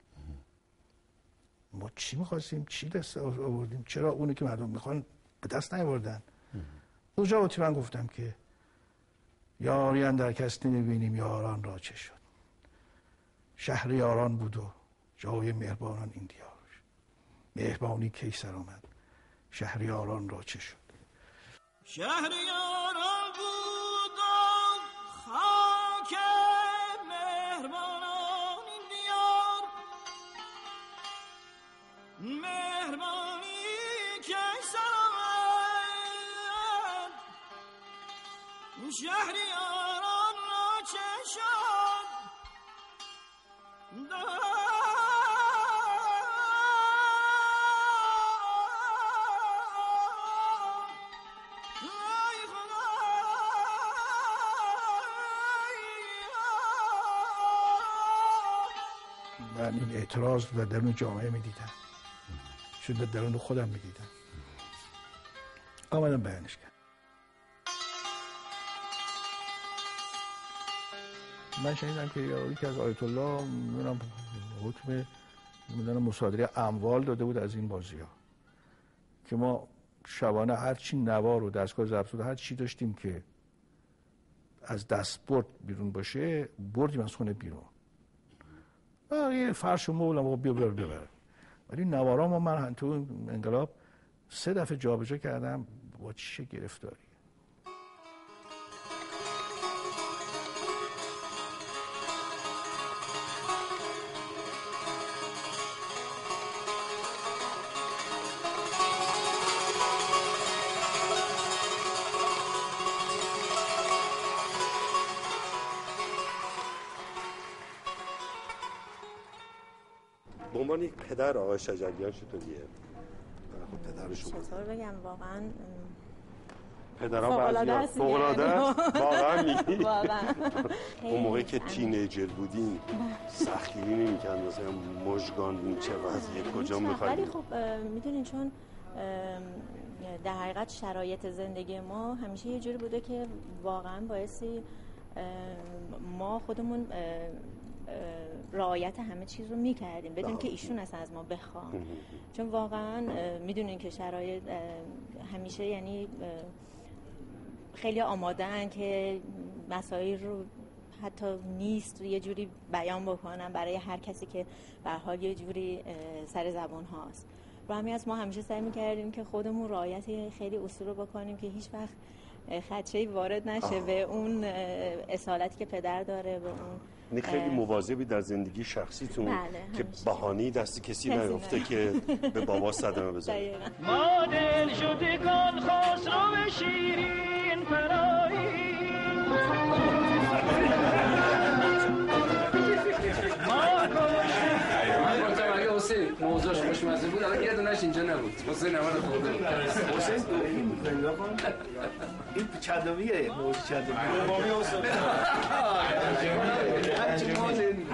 ما چی می‌خواستیم؟ چی دست آوردیم؟ چرا اونی که مردم میخوان به دست نیاوردن؟ اونجا وقتی من گفتم که یاری اندر کس نمی‌بینیم یاران را چه شد. شهر یاران بود و جای مهربانان این دیار. مهربانی کی سر آمد شهر یاران را چه شد. شهر یاران بود و خاک مهربانان این دیار. مهربانی کی سر آمد شهر یاران را چه شد. من این اعتراض در درون جامعه می دیدم، چون در درون خودم می دیدم. آمدم بیانش کردم. من شنیدم که یکی از آیت الله میدونم حکم میدونم مصادره اموال داده بود از این بازی ها که ما شبانه هر چی نوار و دستگاه ضبط شده هر چی داشتیم که از دستبرد بیرون باشه بردیم از خونه بیرون. یه فرش و مبل هم بیا ببر ببر. ولی نوارا ما من تو انقلاب سه دفعه جابجا کردم با چه گرفتاری. به عنوان یک پدر آقای شجریان چطوریه؟ خب پدرشون چطور بگم واقعا پدرها بعضی فوق‌العاده است واقعا میگی؟ واقعا اون موقعی که تینیجر بودین سختگیری نمی‌کردن مثلا مژگان چه وضعیه کجا می‌خواید؟ ولی خب میدونین چون در حقیقت شرایط زندگی ما همیشه یه جوری بوده که واقعا باعثی ما خودمون رعایت همه چیز رو میکردیم بدون که ایشون اصلا از ما بخوام، چون واقعا میدونین که شرایط همیشه یعنی خیلی آماده‌ان که مسائل رو حتی نیست یه جوری بیان بکنن برای هر کسی که به هر حال یه جوری سر زبان هاست. رو همین از ما همیشه سعی میکردیم که خودمون رعایت خیلی اصول رو بکنیم که هیچ وقت خدشه‌ای وارد نشه به اون اصالتی که پدر داره، به اون این خیلی مواظبی در زندگی شخصیتون بله، که بهانه‌ای دست کسی نیفته که به بابا صدمه بزنه. ما دل شدگان خسرو شیرین پرایی حسین موضوعش خوشمزه بود الان یه دونه‌اش اینجا نبود. حسین نوار خورده بود. حسین این نگاه کن این چندمیه موضوع چندمیه مامی حسین همچین موضوع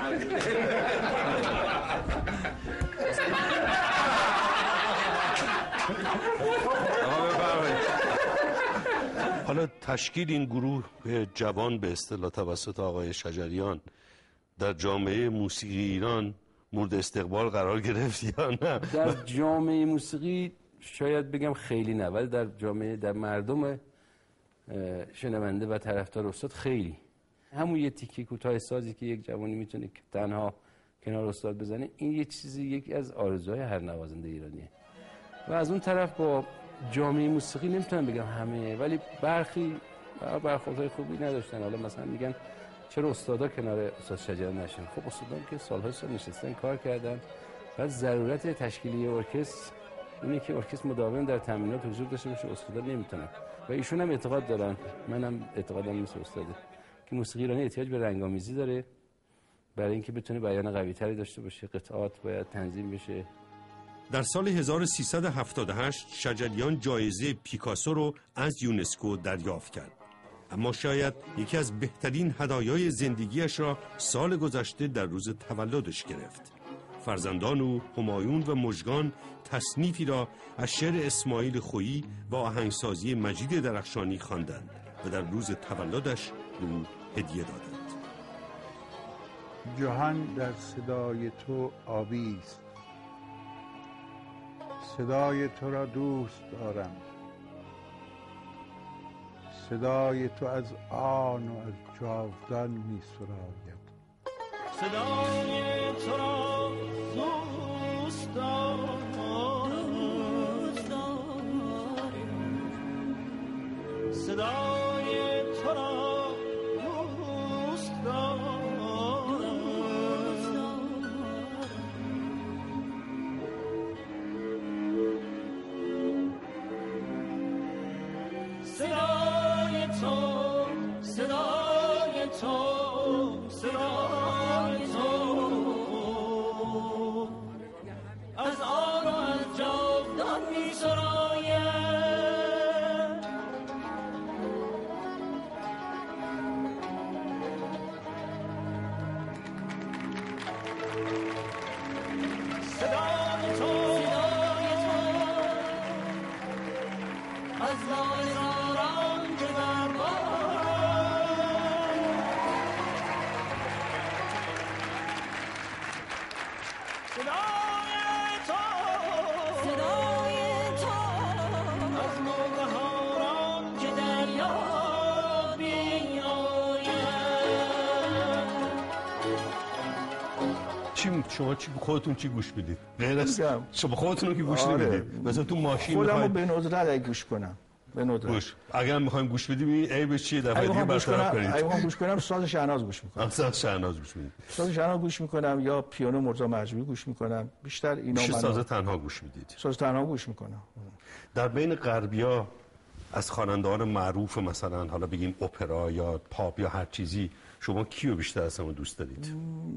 حالا تشکیل این گروه جوان به اصطلاح توسط آقای شجریان در جامعه موسیقی ایران مورد استقبال قرار گرفت یا نه؟ در جامعه موسیقی شاید بگم خیلی نه، ولی در جامعه در مردم شنونده و طرفدار استاد خیلی. همون یه تیکه کوتاه سازی که یک جوانی میتونه که تنها کنار استاد بزنه، این یه چیزی یکی از آرزوهای هر نوازنده ایرانیه. و از اون طرف با جامعه موسیقی نمیتونم بگم همه، ولی برخی برخوردهای خوبی نداشتن. حالا مثلا میگن چرا استادا کنار استاد شجریان نشن؟ خب استادان که سالهای سال نشستن کار کردن. بعد ضرورت تشکیلی ارکستر اینه که ارکستر مداوم در تمرینات حضور داشته باشه، استادا نمیتونن. و ایشون هم اعتقاد دارن، منم اعتقادم مثل استاده، که موسیقی ایرانی احتیاج به رنگامیزی داره برای اینکه بتونه بیان قوی‌تری داشته باشه. قطعات باید تنظیم بشه. در سال هزار و سیصد و هفتاد و هشت شجریان جایزه پیکاسو رو از یونسکو دریافت کرد. اما شاید یکی از بهترین هدایای زندگیش را سال گذشته در روز تولدش گرفت. فرزندان او همایون و مژگان تصنیفی را از شعر اسماعیل خویی و آهنگسازی مجید درخشانی خواندند و در روز تولدش به او هدیه دادند. جهان در صدای تو آویست، صدای تو را دوست دارم، صدای تو از آن و از جاودان می سراید. صدای تو را دوست دارم، صدای تو را دوست دارم، صدای تو، صدای تو، صدای تو از آن و از جاودان می سراید. صدای تو، صدای تو از لایزاران که در صدای تو، صدای تو از نوبهاران که دریا بیاید. چی شما چی خودتون چی گوش میدید؟ غیر از میگم. شما خودتون که گوش آره. نمیدید. مثلا تو ماشین خودمو میخواید به ندرت اگه گوش کنم، به ندرت گوش. اگر میخوایم گوش بدیم این عیبش چیه؟ دفعه اگه دیگه میخوام گوش برطرف کنم، اگه کنید. میخوام گوش کنم ساز شهناز گوش میکنم. اصلا شهناز گوش میدید. ساز شهناز گوش میکنم یا پیانو مرتضی مجموعی گوش میکنم. بیشتر اینا میشه من ساز تنها گوش میدید. ساز تنها گوش میکنم. در بین غربیا از خوانندگان معروف مثلا حالا بگیم اپرا یا پاپ یا هر چیزی، شما کیو بیشتر از همه دوست دارید؟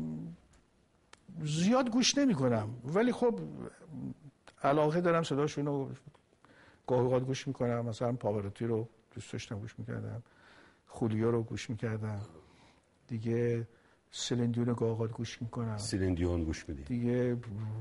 زیاد گوش نمیکنم ولی خب علاقه دارم صداشون رو گاهی اوقات گوش میکنم. مثلا پاوروتی رو دوست داشتم گوش میکردم، خولیو رو گوش میکردم دیگه، سلندیون رو گاهی اوقات گوش میکنم. سلندیون گوش میدید دیگه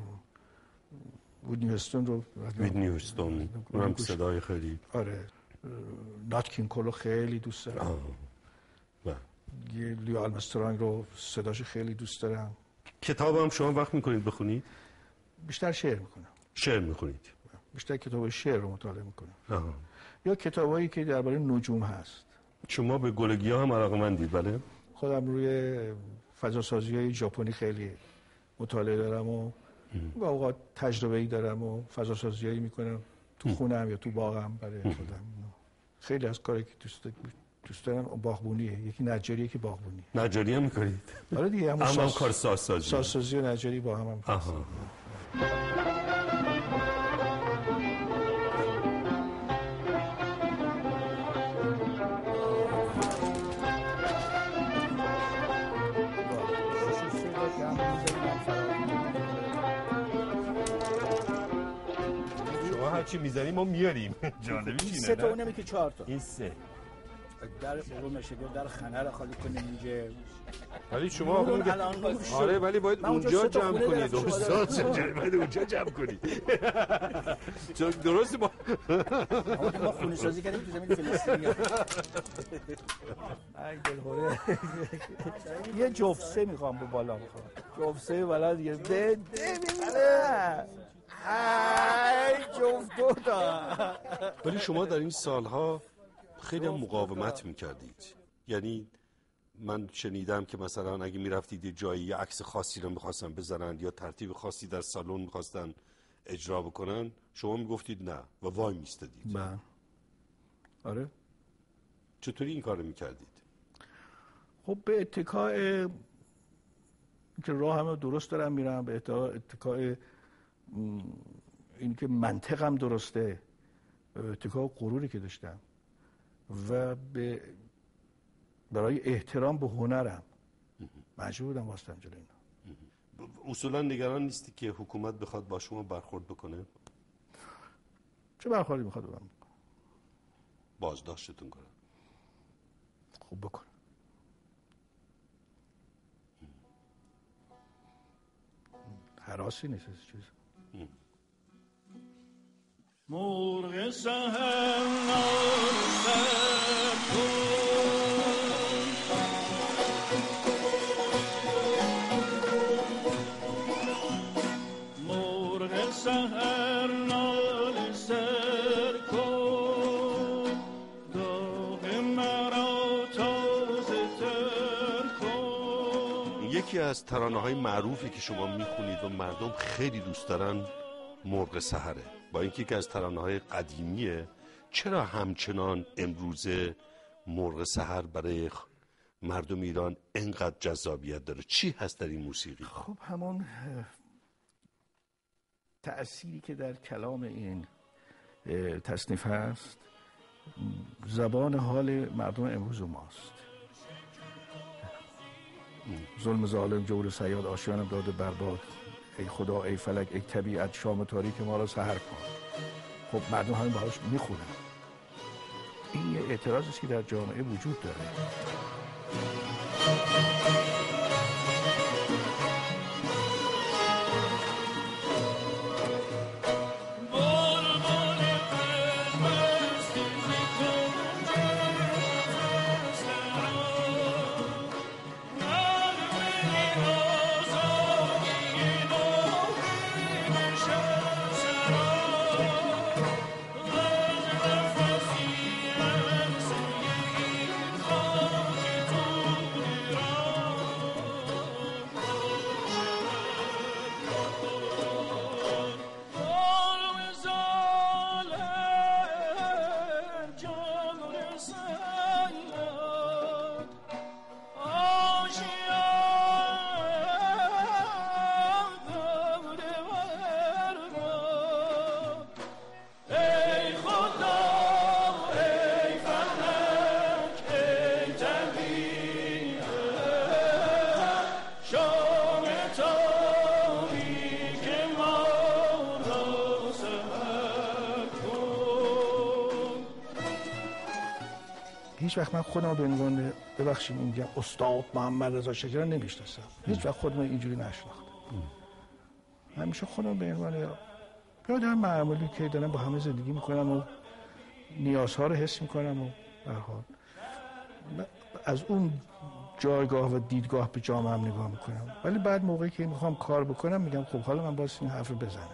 ویدنی هستون رو ویدنی هستون اونم صدای خیلی آره. نات کینگ کول رو خیلی دوست دارم. بله. دیگه لیو آرمسترانگ رو صداش خیلی دوست دارم. کتاب هم شما وقت میکنید بخونید؟ بیشتر شعر میکنم. شعر میخونید؟ بیشتر کتاب شعر رو مطالعه میکنم. آه. یا کتابایی که درباره نجوم هست. شما به گلگیا هم علاقه‌مندید؟ بله. خودم روی فضاسازی‌های ژاپنی خیلی مطالعه دارم و با اوقات تجربه‌ای دارم و فضاسازیایی میکنم تو خونم یا تو باغم برای خودم. خیلی از کاری که دوست دوست دارم باغبونیه. یکی نجاریه که باغبونی. نجاری هم میکنید؟ آره دیگه، همون هم کار سازسازی. سازسازی و نجاری با هم هم. آها. چی میزنیم ما میاریم. جالبی اینه. سه تا اونم که چهار تا. این سه در برون نشه در خنه رو خالی کنیم اینجا. ولی شما آره ولی باید اونجا جمع کنید. استاد چجوری باید اونجا جمع کنید؟ چون درسته با ما خونه سازی کردیم تو زمین فلسطینی. ای دلهوره. یه جفسه میخوام به بالا میخوام. جفسه بالا دیگه ده ببینه. ای جفت دو تا. ولی شما در این سالها خیلی هم مقاومت میکردید. یعنی من شنیدم که مثلا اگه میرفتید یه جایی یه عکس خاصی رو میخواستن بزنن یا ترتیب خاصی در سالن میخواستن اجرا بکنن، شما میگفتید نه و وای میستدید. بله. آره. چطوری این کار رو میکردید؟ خب به اتکای که راه همه درست دارم میرم، به اتکای این که منطقم درسته، به اتکای غروری که داشتم و به برای احترام به هنرم مجبور بودم واسطم جلوی اینا. اصولا نگران نیستی که حکومت بخواد با شما برخورد بکنه؟ چه برخوردی میخواد بکنه؟ بازداشتتون کنه. خوب بکنه. حراسی نیست از چیز. مرغ سحر نال سر کن، مرغ سحر نال سر کن، داغ مرا تازه تر کن. یکی از ترانه‌های معروفی که شما میخونید و مردم خیلی دوست دارن مرغ سحره. با اینکه که از ترانه‌های قدیمیه، چرا همچنان امروزه مرغ سحر برای مردم ایران انقدر جذابیت داره؟ چی هست در این موسیقی؟ خب همون تأثیری که در کلام این تصنیف هست، زبان حال مردم امروز ماست. ظلم ظالم جور صیاد آشیانم داده برباد، ای خدا ای فلک ای طبیعت شام تاریک ما را سحر کن. خب مردم همین باهاش میخونن. این یه اعتراضی است که در جامعه وجود داره. هیچ وقت من خودم به عنوان ببخشید میگم استاد محمد رضا شجریان نمیشناسم. هیچ وقت خودم اینجوری نشناختم. همیشه خودم به عنوان یه آدم معمولی که دارم با همه زندگی میکنم و نیازها رو حس میکنم و به هر حال از اون جایگاه و دیدگاه به جامعه هم نگاه میکنم. ولی بعد موقعی که میخوام کار بکنم میگم خب حالا من باید این حرف رو بزنم.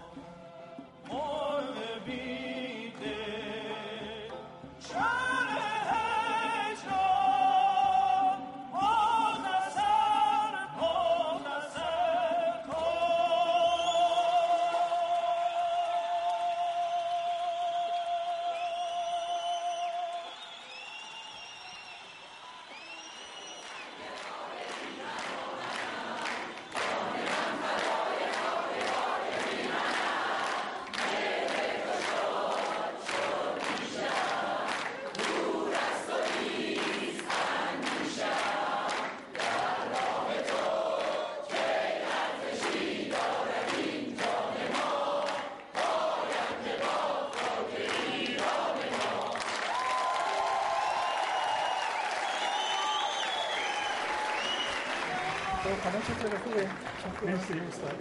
خانم چطوره خوبه؟ مرسی استاد.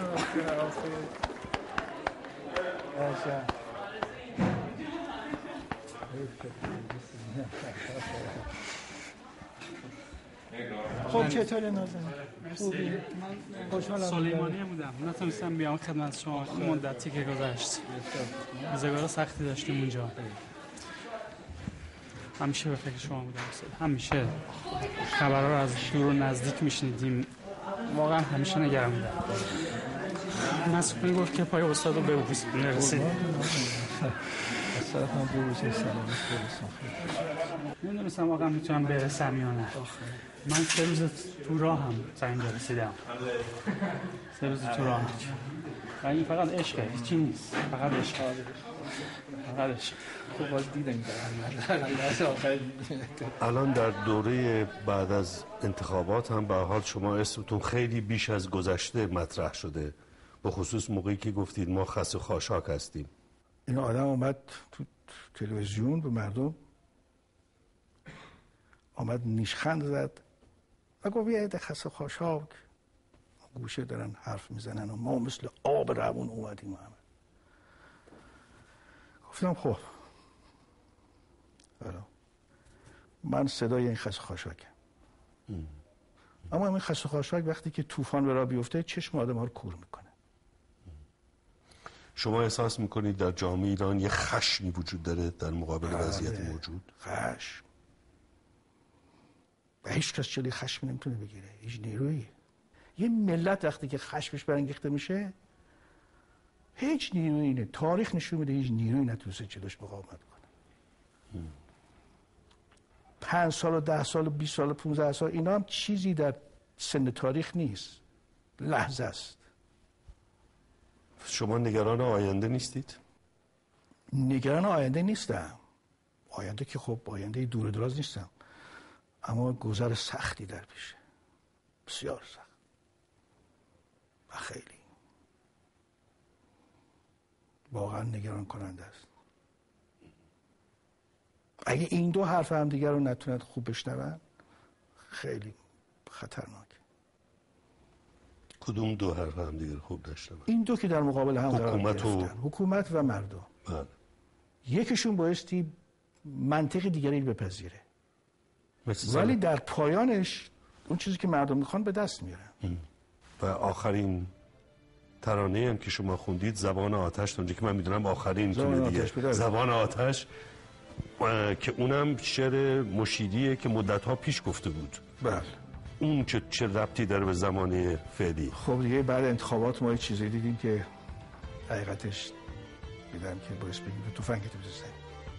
خب چطوره نازم؟ خوبی؟ خوشحالم. سلیمانی بودم. نتونستم بیام خدمت شما مدتی که گذشت. روزگار سختی داشتیم اونجا. همیشه به فکر شما بودم استاد. همیشه خبرها رو از دور و نزدیک میشنیدیم. واقعا همیشه نگران بودم. مسئول گفت که پای استاد رو ببوس نرسید. اصلا من ببوسه سلامت برسان. نمیدونستم واقعا میتونم برسم یا نه. من سه روز تو راه هم تا اینجا رسیدم. سه روز تو راه هم. و این فقط عشقه، هیچی نیست. فقط عشق. فقط عشق. خب باز دیدم الان در دوره بعد از انتخابات هم به حال شما اسمتون خیلی بیش از گذشته مطرح شده، به خصوص موقعی که گفتید ما خس و خاشاک هستیم. این آدم اومد تو تلویزیون به مردم آمد نیشخند زد و گفت بیایید خس و خاشاک گوشه دارن حرف میزنن و ما مثل آب روون اومدیم همه. گفتم خب من صدای این خس و خاشاکم، اما این خس و خاشاک وقتی که طوفان به راه بیفته چشم آدم ها رو کور میکنه. شما احساس میکنید در جامعه ایران یه خشمی وجود داره در مقابل وضعیت موجود؟ خشم و هیچ کس جلوی خشم نمیتونه بگیره، هیچ نیرویی. یه ملت وقتی که خشمش برانگیخته میشه هیچ نیرویی نه. تاریخ نشون میده هیچ نیرویی نتونسته جلوش مقاومت کنه. پنج سال و ده سال و بیست سال و پونزده سال اینا هم چیزی در سن تاریخ نیست، لحظه است. شما نگران آینده نیستید؟ نگران آینده نیستم. آینده که خب آینده دور دراز نیستم، اما گذر سختی در پیشه، بسیار سخت و خیلی واقعا نگران کننده است. اگه این دو حرف هم دیگر رو نتونن خوب بشنون خیلی خطرناک. کدوم دو حرف هم دیگر خوب نشنون؟ این دو که در مقابل هم حکومت و حکومت و مردم. بله. یکیشون بایستی منطق دیگری بپذیره، مثل ولی در پایانش اون چیزی که مردم میخوان به دست میارن. و آخرین ترانه هم که شما خوندید زبان آتش، اونجا که من میدونم آخرین تونه دیگه زبان آتش، که اونم شعر مشیدیه که مدت‌ها پیش گفته بود. بله. اون چه چه ربطی داره به زمانه فعلی؟ خب دیگه بعد انتخابات ما یه چیزی دیدیم که حقیقتش میدم که باعث بگیم که تفنگت بزنه.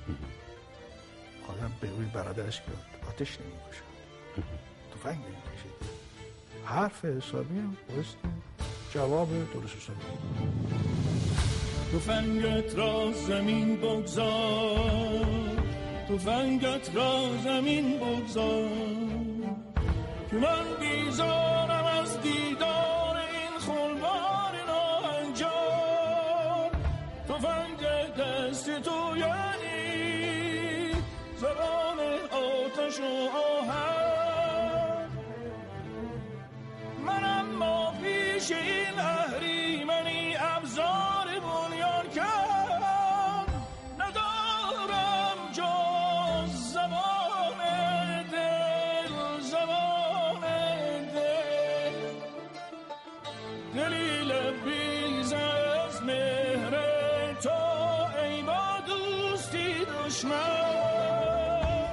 آدم به روی برادرش که آتش نمی‌کشه، تفنگ نمی‌کشه. حرف حسابی هم بایستی جواب درست حسابی. تفنگت را زمین بگذار، تفنگت را زمین بگذار، که من بیزارم از دیدار این خلوار ناهنجار. تفنگ دست تو یعنی زبان آتش و آهن، من اما پیش این اهریمنی ابزار بنیان کرد، ندارم جز زبان دل، زبان دل، دلی لبریز از مهر تو ای با دوستی دشمن.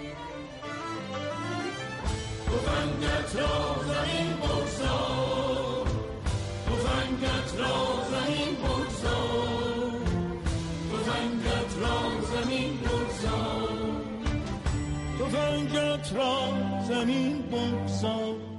تفنگت را زمین بگذار، تفنگت را زمین بگذار، تفنگت را زمین بگذار، تفنگت را زمین بگذار.